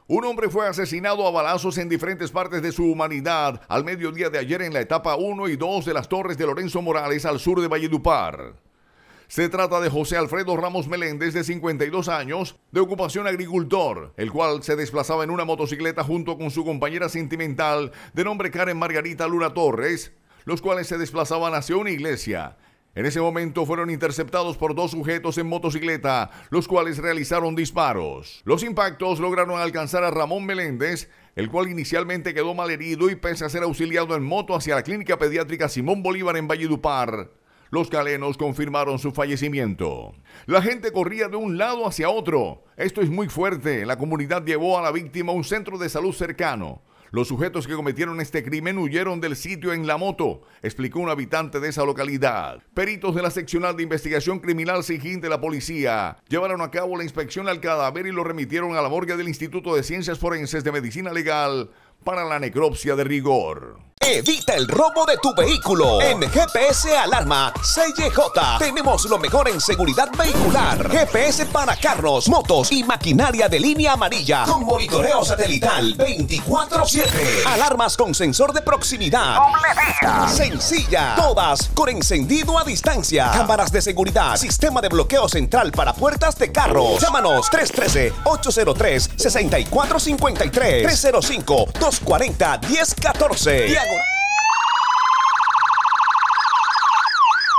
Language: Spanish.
Un hombre fue asesinado a balazos en diferentes partes de su humanidad al mediodía de ayer en la etapa 1 y 2 de las Torres de Lorenzo Morales al sur de Valledupar. Se trata de José Alfredo Ramos Meléndez, de 52 años, de ocupación agricultor, el cual se desplazaba en una motocicleta junto con su compañera sentimental de nombre Karen Margarita Luna Torres, los cuales se desplazaban hacia una iglesia. En ese momento fueron interceptados por dos sujetos en motocicleta, los cuales realizaron disparos. Los impactos lograron alcanzar a Ramón Meléndez, el cual inicialmente quedó malherido y pese a ser auxiliado en moto hacia la clínica pediátrica Simón Bolívar en Valledupar, los calenos confirmaron su fallecimiento. La gente corría de un lado hacia otro. Esto es muy fuerte. La comunidad llevó a la víctima a un centro de salud cercano. Los sujetos que cometieron este crimen huyeron del sitio en la moto, explicó un habitante de esa localidad. Peritos de la Seccional de Investigación Criminal SIGIN de la policía llevaron a cabo la inspección al cadáver y lo remitieron a la morgue del Instituto de Ciencias Forenses de Medicina Legal para la necropsia de rigor. Evita el robo de tu vehículo. En GPS Alarma CJ tenemos lo mejor en seguridad vehicular. GPS para carros, motos y maquinaria de línea amarilla con monitoreo satelital 24/7. Alarmas con sensor de proximidad. Sencilla. Todas con encendido a distancia. Cámaras de seguridad. Sistema de bloqueo central para puertas de carros. Llámanos 313-803-6453. 305-240-1014.